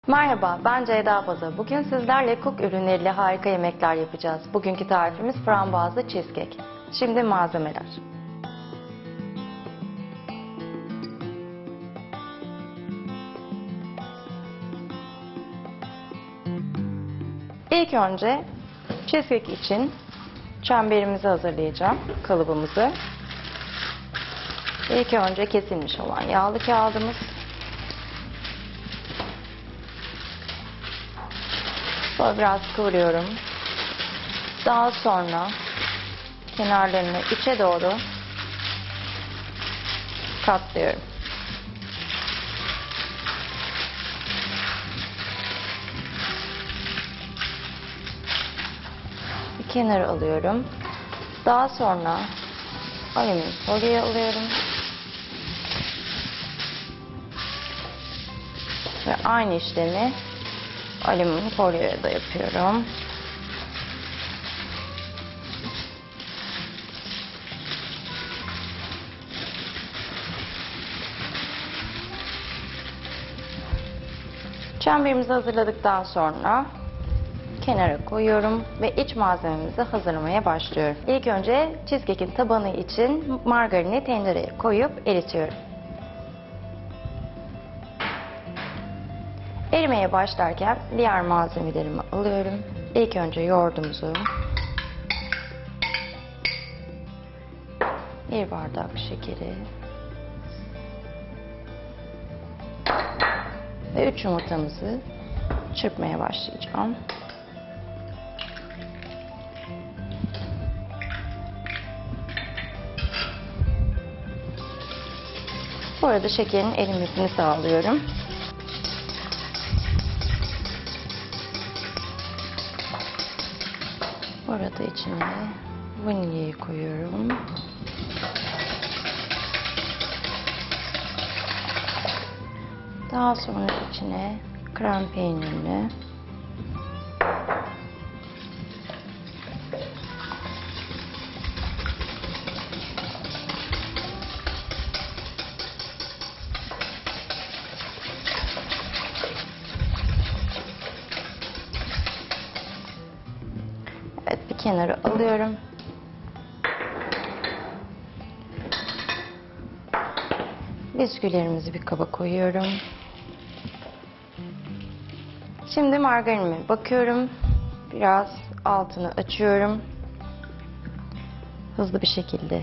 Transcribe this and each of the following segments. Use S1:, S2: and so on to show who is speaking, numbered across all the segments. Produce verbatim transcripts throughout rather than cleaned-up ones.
S1: Merhaba, ben Ceyda Baza. Bugün sizlerle Cook ürünleriyle harika yemekler yapacağız. Bugünkü tarifimiz frambuazlı cheesecake. Şimdi malzemeler. İlk önce cheesecake için çemberimizi hazırlayacağım, kalıbımızı. İlk önce kesilmiş olan yağlı kağıdımız. Sonra biraz kıvırıyorum. Daha sonra kenarlarını içe doğru katlıyorum. Bir kenara alıyorum. Daha sonra alüminyum folyoyu alıyorum. Ve aynı işlemi alüminyum folyoya da yapıyorum. Çemberimizi hazırladıktan sonra kenara koyuyorum ve iç malzememizi hazırlamaya başlıyorum. İlk önce cheesecake'in tabanı için margarini tencereye koyup eritiyorum. Erimeye başlarken diğer malzemelerimi alıyorum. İlk önce yoğurdumuzu, bir bardak şekeri ve üç yumurtamızı çırpmaya başlayacağım. Bu arada şekerin erimesini sağlıyorum. Burada içine vanilyayı koyuyorum. Daha sonra içine krem peynirini, evet, bir kenara alıyorum. Bisküvilerimizi bir kaba koyuyorum. Şimdi margarinime bakıyorum. Biraz altını açıyorum. Hızlı bir şekilde.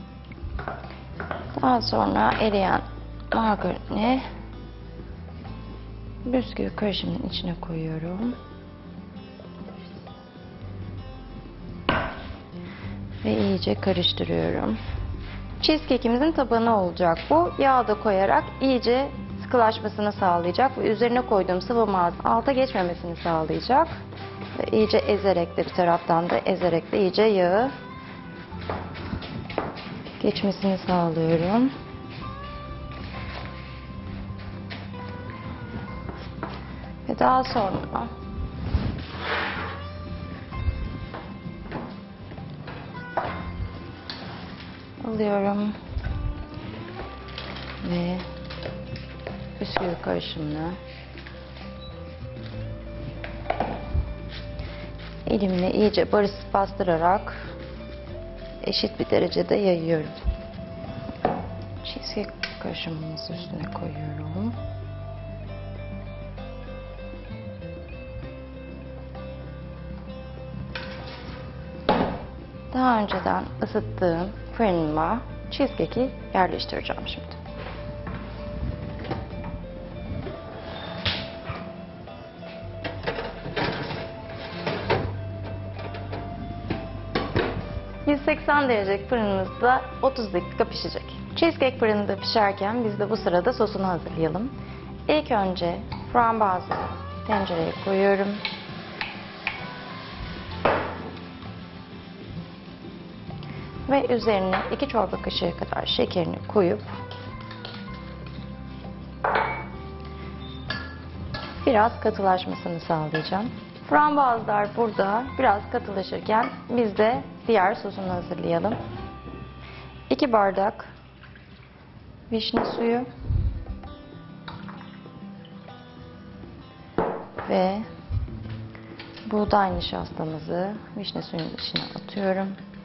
S1: Daha sonra eriyen margarini bisküvi karışımının içine koyuyorum. Ve iyice karıştırıyorum. Cheesecake'imizin tabanı olacak bu. Yağ da koyarak iyice sıkılaşmasını sağlayacak ve üzerine koyduğum sıvı malzeme alta geçmemesini sağlayacak. Ve iyice ezerek de bir taraftan da ezerek de iyice yağı geçmesini sağlıyorum. Ve daha sonra alıyorum ve bisküvi karışımını elimle iyice bastırarak eşit bir derecede yayıyorum. Cheesecake karışımımızı üstüne koyuyorum. Daha önceden ısıttığım fırınıma cheesecake'i yerleştireceğim şimdi. yüz seksen derecelik fırınımızda otuz dakika pişecek. Cheesecake fırında pişerken biz de bu sırada sosunu hazırlayalım. İlk önce frambuazı tencereye koyuyorum. Ve üzerine iki çorba kaşığı kadar şekerini koyup biraz katılaşmasını sağlayacağım. Frambuazlar burada biraz katılaşırken biz de diğer sosunu hazırlayalım. iki bardak vişne suyu, Ve buğday nişastamızı vişne suyunun içine atıyorum.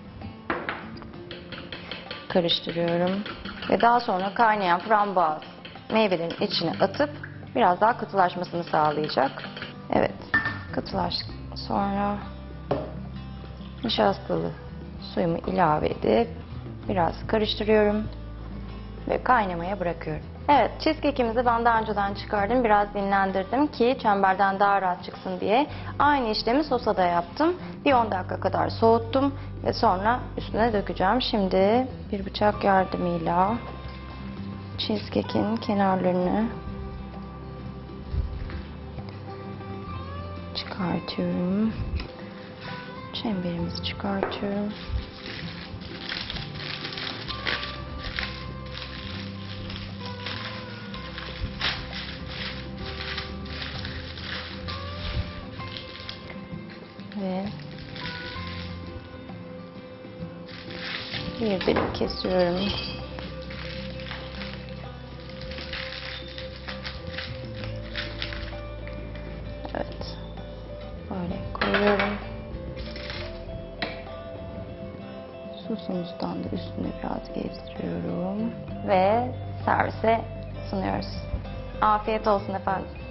S1: Karıştırıyorum. Ve daha sonra kaynayan frambuaz meyvelerin içine atıp biraz daha katılaşmasını sağlayacak. Evet, katılaş. Sonra nişastalı suyumu ilave edip biraz karıştırıyorum ve kaynamaya bırakıyorum. Evet, cheesecake'imizi ben daha önceden çıkardım. Biraz dinlendirdim ki çemberden daha rahat çıksın diye. Aynı işlemi sosa da yaptım. Bir on dakika kadar soğuttum ve sonra üstüne dökeceğim. Şimdi bir bıçak yardımıyla cheesecake'in kenarlarını çıkartıyorum. Çemberimizi çıkartıyorum. Ve bir dilim kesiyorum. Evet. Böyle koyuyorum. Sosumuzdan da üstüne biraz gezdiriyorum. Ve servise sunuyoruz. Afiyet olsun efendim.